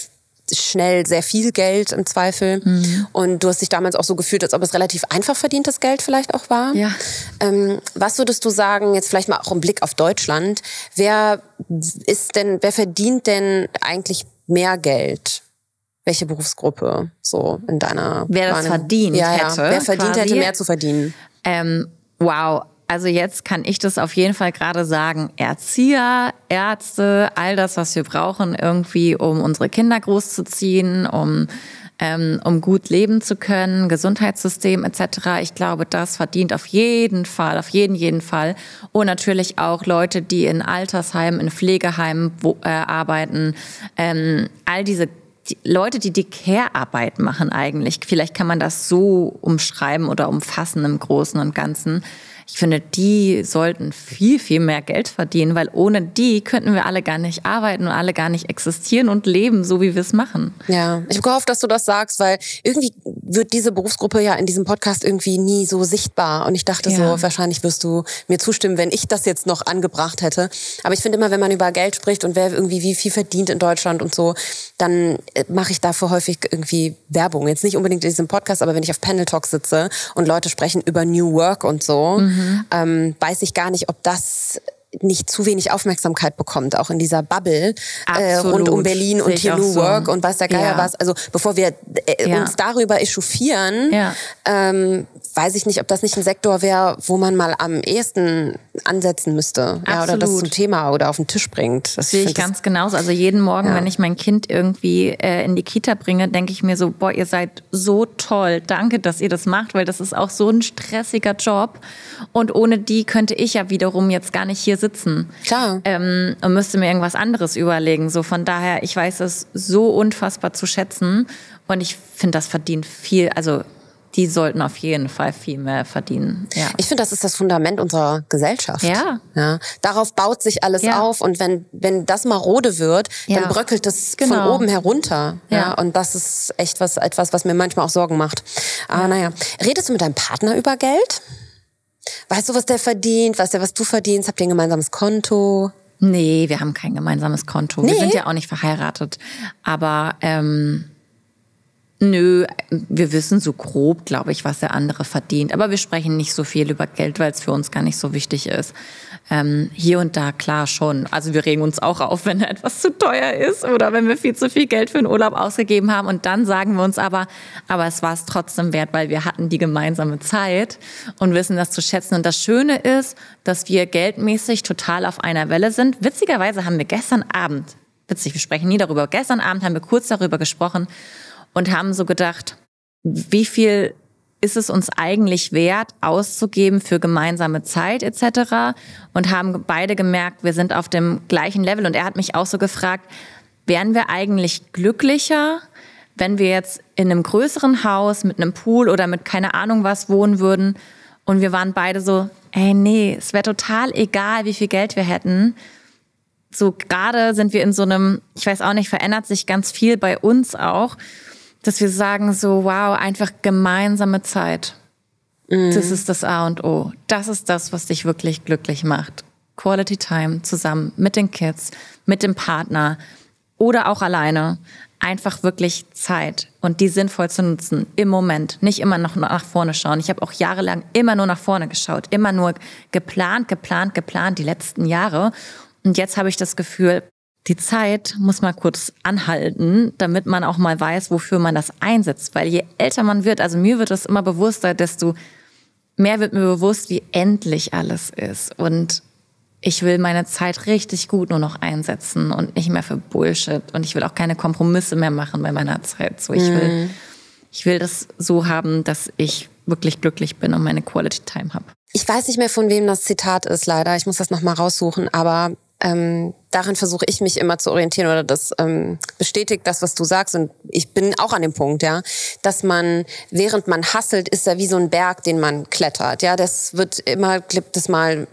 schnell sehr viel Geld im Zweifel. Mhm. Und du hast dich damals auch so gefühlt, als ob es relativ einfach verdientes Geld vielleicht auch war.
Ja.
Ähm, was würdest du sagen, jetzt vielleicht mal auch im Blick auf Deutschland, wer ist denn, wer verdient denn eigentlich mehr Geld? Welche Berufsgruppe so in deiner
Wer das
Meinung?
verdient
ja, ja.
hätte.
Wer verdient
quasi.
hätte, mehr zu verdienen?
Ähm, wow. Also jetzt kann ich das auf jeden Fall gerade sagen. Erzieher, Ärzte, all das, was wir brauchen irgendwie, um unsere Kinder großzuziehen, um, ähm, um gut leben zu können, Gesundheitssystem et cetera. Ich glaube, das verdient auf jeden Fall, auf jeden, jeden Fall. Und natürlich auch Leute, die in Altersheimen, in Pflegeheimen wo, äh, arbeiten. Ähm, all diese Die Leute, die die Care-Arbeit machen eigentlich, vielleicht kann man das so umschreiben oder umfassen im Großen und Ganzen. Ich finde, die sollten viel, viel mehr Geld verdienen, weil ohne die könnten wir alle gar nicht arbeiten und alle gar nicht existieren und leben, so wie wir es machen.
Ja, ich habe gehofft, dass du das sagst, weil irgendwie wird diese Berufsgruppe ja in diesem Podcast irgendwie nie so sichtbar. Und ich dachte ja. so, wahrscheinlich wirst du mir zustimmen, wenn ich das jetzt noch angebracht hätte. Aber ich finde immer, wenn man über Geld spricht und wer irgendwie wie viel verdient in Deutschland und so, dann mache ich dafür häufig irgendwie Werbung. Jetzt nicht unbedingt in diesem Podcast, aber wenn ich auf Panel Talk sitze und Leute sprechen über New Work und so, mhm. ähm, weiß ich gar nicht, ob das nicht zu wenig Aufmerksamkeit bekommt, auch in dieser Bubble äh, rund um Berlin und hier New Work so. Und weiß der Geier ja. was. Also bevor wir äh, ja. uns darüber echauffieren, ja. ähm, weiß ich nicht, ob das nicht ein Sektor wäre, wo man mal am ehesten ansetzen müsste. Ja, oder das zum Thema oder auf den Tisch bringt.
Das sehe ich ganz genauso. Also jeden Morgen, ja. wenn ich mein Kind irgendwie äh, in die Kita bringe, denke ich mir so, boah, ihr seid so toll. Danke, dass ihr das macht, weil das ist auch so ein stressiger Job. Und ohne die könnte ich ja wiederum jetzt gar nicht hier sitzen.
Klar.
Ähm, und müsste mir irgendwas anderes überlegen. So von daher, ich weiß es so unfassbar zu schätzen. Und ich finde, das verdient viel, also die sollten auf jeden Fall viel mehr verdienen. Ja.
Ich finde, das ist das Fundament unserer Gesellschaft.
Ja.
Ja. Darauf baut sich alles ja. auf. Und wenn, wenn das marode wird, ja. dann bröckelt es genau. von oben herunter. Ja. Ja. Und das ist echt was, etwas, was mir manchmal auch Sorgen macht. Aber ja. naja. Redest du mit deinem Partner über Geld? Weißt du, was der verdient? Weißt du, was du verdienst? Habt ihr ein gemeinsames Konto?
Nee, wir haben kein gemeinsames Konto. Nee. Wir sind ja auch nicht verheiratet. Aber ähm, nö, wir wissen so grob, glaube ich, was der andere verdient. Aber wir sprechen nicht so viel über Geld, weil es für uns gar nicht so wichtig ist. Ähm, hier und da, klar schon. Also wir regen uns auch auf, wenn etwas zu teuer ist oder wenn wir viel zu viel Geld für den Urlaub ausgegeben haben. Und dann sagen wir uns aber, aber es war es trotzdem wert, weil wir hatten die gemeinsame Zeit und wissen das zu schätzen. Und das Schöne ist, dass wir geldmäßig total auf einer Welle sind. Witzigerweise haben wir gestern Abend, witzig, wir sprechen nie darüber, gestern Abend haben wir kurz darüber gesprochen und haben so gedacht, wie viel ist es uns eigentlich wert, auszugeben für gemeinsame Zeit et cetera. Und haben beide gemerkt, wir sind auf dem gleichen Level. Und er hat mich auch so gefragt, wären wir eigentlich glücklicher, wenn wir jetzt in einem größeren Haus mit einem Pool oder mit keine Ahnung was wohnen würden? Und wir waren beide so, ey nee, es wäre total egal, wie viel Geld wir hätten. So gerade sind wir in so einem, ich weiß auch nicht, verändert sich ganz viel bei uns auch, dass wir sagen so, wow, einfach gemeinsame Zeit. Mhm. Das ist das A und O. Das ist das, was dich wirklich glücklich macht. Quality Time zusammen mit den Kids, mit dem Partner oder auch alleine. Einfach wirklich Zeit und die sinnvoll zu nutzen im Moment. Nicht immer noch nach vorne schauen. Ich habe auch jahrelang immer nur nach vorne geschaut. Immer nur geplant, geplant, geplant die letzten Jahre. Und jetzt habe ich das Gefühl, die Zeit muss mal kurz anhalten, damit man auch mal weiß, wofür man das einsetzt. Weil je älter man wird, also mir wird das immer bewusster, desto mehr wird mir bewusst, wie endlich alles ist. Und ich will meine Zeit richtig gut nur noch einsetzen und nicht mehr für Bullshit. Und ich will auch keine Kompromisse mehr machen bei meiner Zeit. So, ich will, ich will das so haben, dass ich wirklich glücklich bin und meine Quality Time habe.
Ich weiß nicht mehr, von wem das Zitat ist, leider. Ich muss das nochmal raussuchen, aber Ähm, darin versuche ich mich immer zu orientieren oder das ähm, bestätigt das, was du sagst und ich bin auch an dem Punkt, ja, dass man, während man hustelt, ist er wie so ein Berg, den man klettert, ja, das wird immer, gibt es mal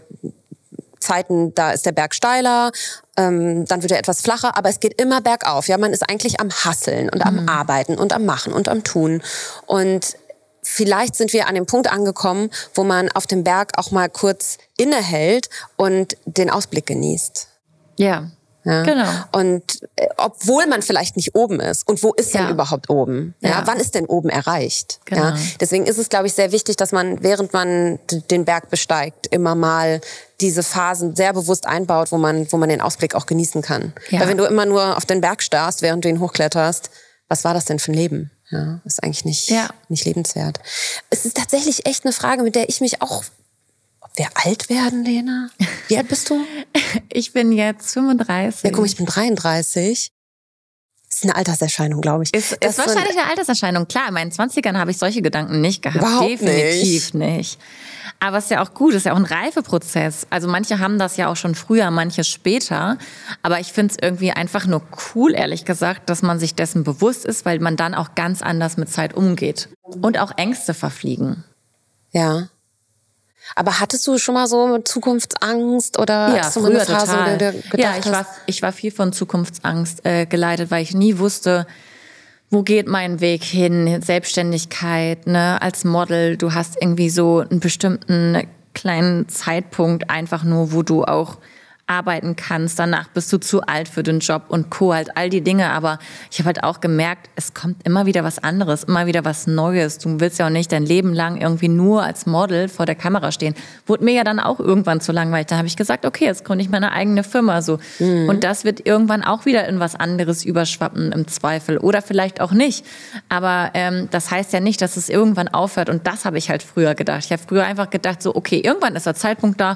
Zeiten, da ist der Berg steiler, ähm, dann wird er etwas flacher, aber es geht immer bergauf, ja, man ist eigentlich am Hasseln und am mhm. Arbeiten und am Machen und am Tun und vielleicht sind wir an dem Punkt angekommen, wo man auf dem Berg auch mal kurz innehält und den Ausblick genießt.
Ja,
Ja?
Genau.
Und äh, obwohl man vielleicht nicht oben ist. Und wo ist
Ja.
denn überhaupt oben? Ja.
Ja.
Wann ist denn oben erreicht?
Genau.
Ja? Deswegen ist es, glaube ich, sehr wichtig, dass man, während man d- den Berg besteigt, immer mal diese Phasen sehr bewusst einbaut, wo man, wo man den Ausblick auch genießen kann.
Ja.
Weil wenn du immer nur auf den Berg starrst, während du ihn hochkletterst, was war das denn für ein Leben? Ja, ist eigentlich nicht,
Ja.
nicht lebenswert. Es ist tatsächlich echt eine Frage, mit der ich mich auch... Ob wir alt werden, Lena? Wie alt bist du?
Ich bin jetzt fünfunddreißig.
Ja, guck mal, ich bin dreiunddreißig. Das ist eine Alterserscheinung, glaube ich.
Ist,
Das
ist wahrscheinlich eine Alterserscheinung. Klar, in meinen zwanzigern habe ich solche Gedanken nicht gehabt.
Überhaupt
Definitiv nicht. nicht. Aber es ist ja auch gut, es ist ja auch ein Reifeprozess. Also manche haben das ja auch schon früher, manche später. Aber ich finde es irgendwie einfach nur cool, ehrlich gesagt, dass man sich dessen bewusst ist, weil man dann auch ganz anders mit Zeit umgeht. Und auch Ängste verfliegen.
Ja. Aber hattest du schon mal so Zukunftsangst oder
Ja,
hattest du mal
früher
eine Phase,
total.
wo du gedacht
Ja, ich war,
hast,
ich war viel von Zukunftsangst äh, geleitet, weil ich nie wusste, wo geht mein Weg hin? Selbstständigkeit, ne? Als Model, du hast irgendwie so einen bestimmten kleinen Zeitpunkt einfach nur, wo du auch arbeiten kannst. Danach bist du zu alt für den Job und Co. Halt all die Dinge. Aber ich habe halt auch gemerkt, es kommt immer wieder was anderes, immer wieder was Neues. Du willst ja auch nicht dein Leben lang irgendwie nur als Model vor der Kamera stehen. Wurde mir ja dann auch irgendwann zu langweilig. Da habe ich gesagt, okay, jetzt gründe ich meine eigene Firma. So. Mhm. Und das wird irgendwann auch wieder in was anderes überschwappen im Zweifel. Oder vielleicht auch nicht. Aber ähm, das heißt ja nicht, dass es irgendwann aufhört. Und das habe ich halt früher gedacht. Ich habe früher einfach gedacht, so okay, irgendwann ist der Zeitpunkt da,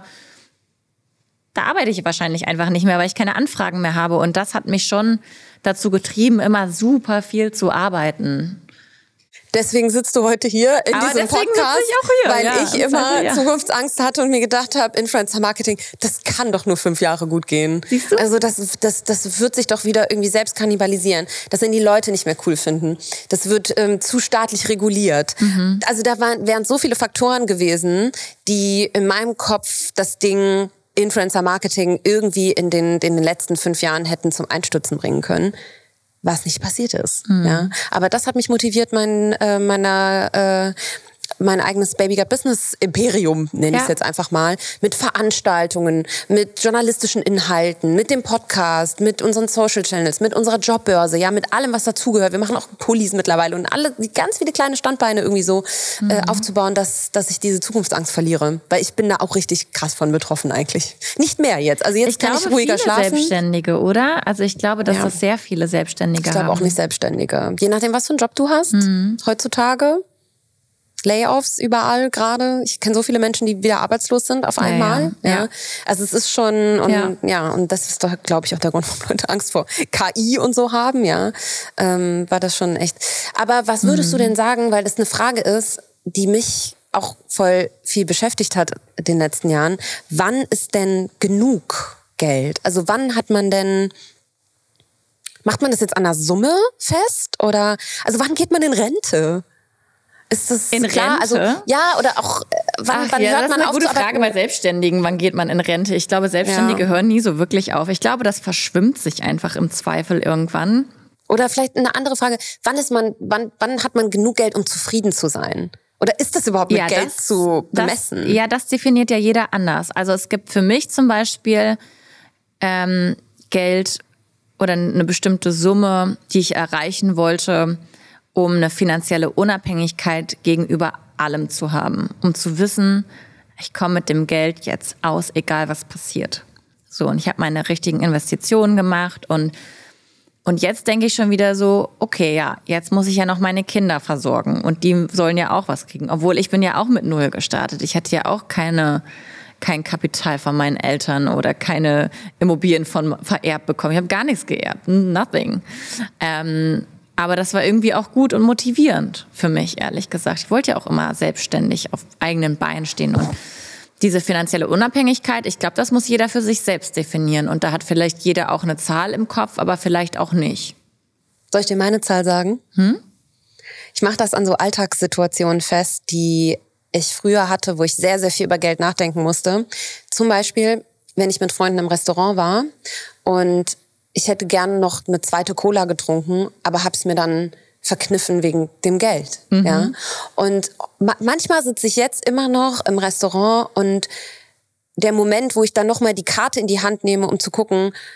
da arbeite ich wahrscheinlich einfach nicht mehr, weil ich keine Anfragen mehr habe. Und das hat mich schon dazu getrieben, immer super viel zu arbeiten.
deswegen sitzt du heute hier in
Aber
diesem
deswegen
Podcast,
sitze ich auch hier,
weil
ja,
ich
im
immer
Zweifel, ja.
Zukunftsangst hatte und mir gedacht habe, Influencer-Marketing, das kann doch nur fünf Jahre gut gehen.
Siehst du?
Also das, das, das wird sich doch wieder irgendwie selbst kannibalisieren. Das sind die Leute nicht mehr cool finden. Das wird ähm, zu staatlich reguliert. Mhm. Also da waren, wären so viele Faktoren gewesen, die in meinem Kopf das Ding Influencer-Marketing irgendwie in den, in den letzten fünf Jahren hätten zum Einstürzen bringen können, was nicht passiert ist. Mhm. Ja. Aber das hat mich motiviert, mein, äh, meiner, äh, mein eigenes Baby Got Business Imperium, nenne ich es
Ja.
jetzt einfach mal, mit Veranstaltungen, mit journalistischen Inhalten, mit dem Podcast, mit unseren Social Channels, mit unserer Jobbörse, ja, mit allem, was dazugehört. Wir machen auch Pullis mittlerweile und alle, ganz viele kleine Standbeine irgendwie so mhm. äh, aufzubauen, dass, dass ich diese Zukunftsangst verliere. Weil ich bin da auch richtig krass von betroffen eigentlich. Nicht mehr jetzt. Also jetzt
Ich
kann
glaube,
ich ruhiger
viele
schlafen.
Selbstständige, oder? Also ich glaube, dass
Ja.
das sehr viele Selbstständige
Ich glaube
haben.
auch nicht Selbstständige. Je nachdem, was für einen Job du hast,
Mhm.
heutzutage. Layoffs überall gerade. Ich kenne so viele Menschen, die wieder arbeitslos sind auf einmal.
ja,
Ja,
ja.
Also es ist schon, und,
Ja.
ja. und das ist doch, glaube ich, auch der Grund, warum Leute Angst vor K I und so haben, ja. Ähm, war das schon echt. Aber was würdest
Mhm.
du denn sagen, weil das eine Frage ist, die mich auch voll viel beschäftigt hat in den letzten Jahren. Wann ist denn genug Geld? Also wann hat man denn, macht man das jetzt an der Summe fest? Oder, also wann geht man in Rente? Ist das
In
klar?
Rente?
Also, ja, oder auch, äh, wann,
Ach
wann
ja,
hört
das
man
ist eine
auf
gute
zu
Frage
arbeiten?
bei Selbstständigen. Wann geht man in Rente? Ich glaube, Selbstständige
Ja.
hören nie so wirklich auf. Ich glaube, das verschwimmt sich einfach im Zweifel irgendwann.
Oder vielleicht eine andere Frage, wann ist man, wann, wann hat man genug Geld, um zufrieden zu sein? Oder ist das überhaupt mit Geld zu bemessen?
Das, ja, das definiert ja jeder anders. Also es gibt für mich zum Beispiel ähm, Geld oder eine bestimmte Summe, die ich erreichen wollte, um eine finanzielle Unabhängigkeit gegenüber allem zu haben. Um zu wissen, ich komme mit dem Geld jetzt aus, egal was passiert. So, und ich habe meine richtigen Investitionen gemacht und Und jetzt denke ich schon wieder so, okay, ja, jetzt muss ich ja noch meine Kinder versorgen und die sollen ja auch was kriegen. Obwohl ich bin ja auch mit Null gestartet. Ich hatte ja auch keine, kein Kapital von meinen Eltern oder keine Immobilien von vererbt bekommen. Ich habe gar nichts geerbt, nothing. Ähm, aber das war irgendwie auch gut und motivierend für mich, ehrlich gesagt. Ich wollte ja auch immer selbstständig auf eigenen Beinen stehen und diese finanzielle Unabhängigkeit, ich glaube, das muss jeder für sich selbst definieren. Und da hat vielleicht jeder auch eine Zahl im Kopf, aber vielleicht auch nicht.
Soll ich dir meine Zahl sagen?
Hm?
Ich mache das an so Alltagssituationen fest, die ich früher hatte, wo ich sehr, sehr viel über Geld nachdenken musste. Zum Beispiel, wenn ich mit Freunden im Restaurant war und ich hätte gerne noch eine zweite Cola getrunken, aber habe es mir dann verkniffen wegen dem Geld. Mhm. Ja? Und ma- manchmal sitze ich jetzt immer noch im Restaurant und der Moment, wo ich dann nochmal die Karte in die Hand nehme, um zu gucken,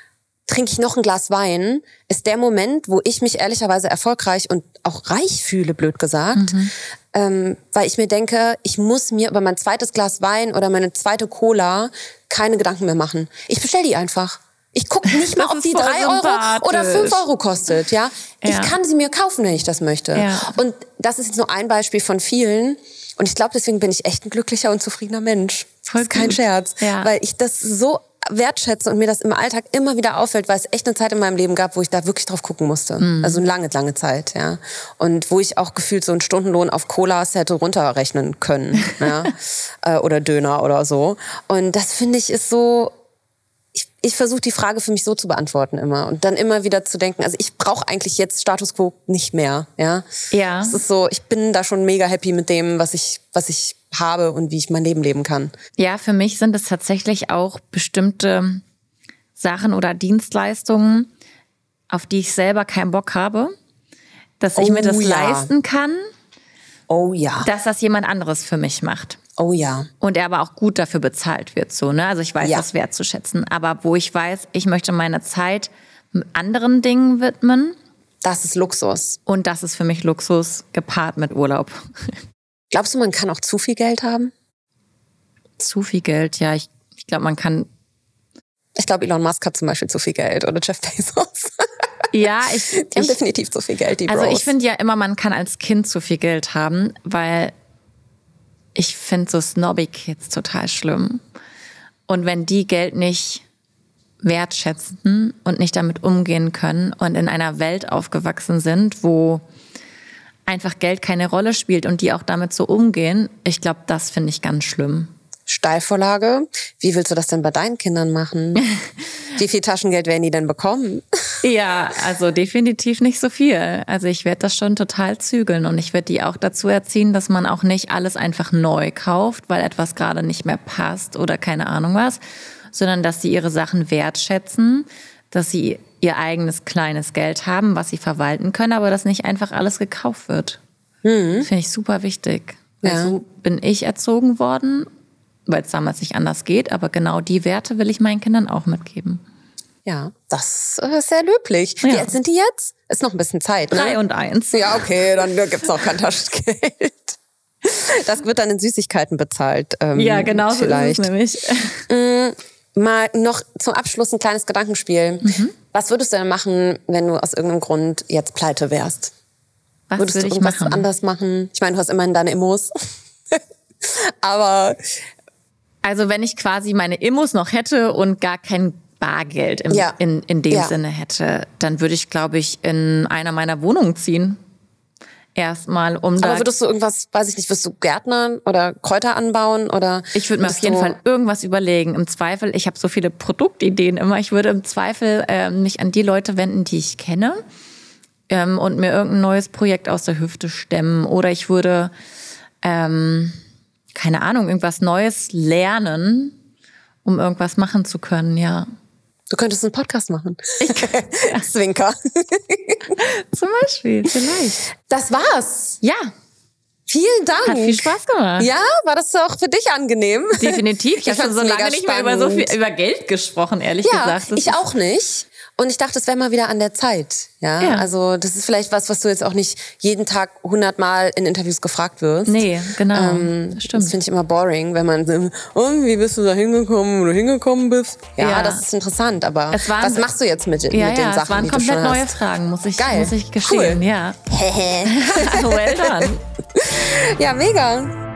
trinke ich noch ein Glas Wein, ist der Moment, wo ich mich ehrlicherweise erfolgreich und auch reich fühle, blöd gesagt. Mhm. Ähm, weil ich mir denke, ich muss mir über mein zweites Glas Wein oder meine zweite Cola keine Gedanken mehr machen. Ich bestelle die einfach. Ich gucke nicht mal, ob die drei Euro oder fünf Euro kostet. Ja? ja, ich kann sie mir kaufen, wenn ich das möchte. Ja. Und das ist jetzt nur ein Beispiel von vielen. Und ich glaube, deswegen bin ich echt ein glücklicher und zufriedener Mensch. Voll das ist kein Scherz. Ja. Weil ich das so wertschätze und mir das im Alltag immer wieder auffällt, weil es echt eine Zeit in meinem Leben gab, wo ich da wirklich drauf gucken musste. Mhm. Also eine lange, lange Zeit, ja. Und wo ich auch gefühlt so einen Stundenlohn auf Colas hätte runterrechnen können, ja. äh, oder Döner oder so. Und das finde ich ist so, ich, ich versuche die Frage für mich so zu beantworten immer und dann immer wieder zu denken, also ich brauche eigentlich jetzt Status Quo nicht mehr, ja. Ja. Es ist so, ich bin da schon mega happy mit dem, was ich, was ich habe und wie ich mein Leben leben kann.
Ja, für mich sind es tatsächlich auch bestimmte Sachen oder Dienstleistungen, auf die ich selber keinen Bock habe, dass ich oh, mir das ja. leisten kann,
oh ja,
dass das jemand anderes für mich macht.
Oh ja.
Und er aber auch gut dafür bezahlt wird, so, ne? Also ich weiß
ja.
das wertzuschätzen. Aber wo ich weiß, ich möchte meine Zeit anderen Dingen widmen.
Das ist Luxus.
Und das ist für mich Luxus gepaart mit Urlaub.
Glaubst du, man kann auch zu viel Geld haben?
Zu viel Geld, ja. Ich, ich glaube, man kann...
Ich glaube, Elon Musk hat zum Beispiel zu viel Geld oder Jeff Bezos.
Ja, ich...
Die haben ich, definitiv zu viel Geld, die Bros.
Also ich finde ja immer, man kann als Kind zu viel Geld haben, weil ich finde so Snobby-Kids total schlimm. Und wenn die Geld nicht wertschätzen und nicht damit umgehen können und in einer Welt aufgewachsen sind, wo einfach Geld keine Rolle spielt und die auch damit so umgehen, ich glaube, das finde ich ganz schlimm.
Steilvorlage. Wie willst du das denn bei deinen Kindern machen? Wie viel Taschengeld werden die denn bekommen?
Ja, also definitiv nicht so viel. Also ich werde das schon total zügeln und ich werde die auch dazu erziehen, dass man auch nicht alles einfach neu kauft, weil etwas gerade nicht mehr passt oder keine Ahnung was, sondern dass sie ihre Sachen wertschätzen, dass sie ihr eigenes kleines Geld haben, was sie verwalten können, aber dass nicht einfach alles gekauft wird. Mhm. Finde ich super wichtig. Ja. So bin ich erzogen worden, weil es damals nicht anders geht, aber genau die Werte will ich meinen Kindern auch mitgeben.
Ja, das ist sehr löblich. Ja. Wie alt sind die jetzt? Ist noch ein bisschen Zeit, ne?
Drei und eins.
Ja, okay, dann gibt's noch kein Taschengeld. Das wird dann in Süßigkeiten bezahlt. Ähm,
ja, genau so ist es nämlich.
Mhm. Mal noch zum Abschluss ein kleines Gedankenspiel. Mhm. Was würdest du denn machen, wenn du aus irgendeinem Grund jetzt pleite wärst?
Was
würdest
würde
du
ich
irgendwas
machen?
anders machen? Ich meine, du hast immerhin deine Immos. Aber...
Also wenn ich quasi meine Immos noch hätte und gar kein Bargeld im, ja. in, in dem ja. Sinne hätte, dann würde ich, glaube ich, in einer meiner Wohnungen ziehen. Erstmal, um da...
Aber würdest du irgendwas, weiß ich nicht, wirst du Gärtnern oder Kräuter anbauen? Oder
ich würde mir auf jeden Fall irgendwas überlegen. Im Zweifel, ich habe so viele Produktideen immer, ich würde im Zweifel äh, mich an die Leute wenden, die ich kenne ähm, und mir irgendein neues Projekt aus der Hüfte stemmen. Oder ich würde, ähm, keine Ahnung, irgendwas Neues lernen, um irgendwas machen zu können, ja.
Du könntest einen Podcast machen. Ich ja. Zwinker.
Zum Beispiel, vielleicht.
Das war's.
Ja.
Vielen Dank.
Hat viel Spaß gemacht.
Ja, war das auch für dich angenehm?
Definitiv. Ich, ich habe schon so lange nicht mehr über so viel über Geld gesprochen, ehrlich
ja,
gesagt. Das
ich auch nicht. Und ich dachte, es wäre mal wieder an der Zeit. Ja? ja, also das ist vielleicht was, was du jetzt auch nicht jeden Tag hundertmal in Interviews gefragt wirst.
Nee, genau,
ähm,
das stimmt.
Das finde ich immer boring, wenn man so, oh, wie bist du da hingekommen, wo du hingekommen bist? Ja, ja. Das ist interessant, aber waren, was machst du jetzt mit,
ja,
mit
ja,
den Sachen,
es waren
die
komplett
du schon
neue
hast?
Fragen, muss ich,
Geil.
muss ich gestehen.
Cool.
Ja. Well done.
Ja, mega.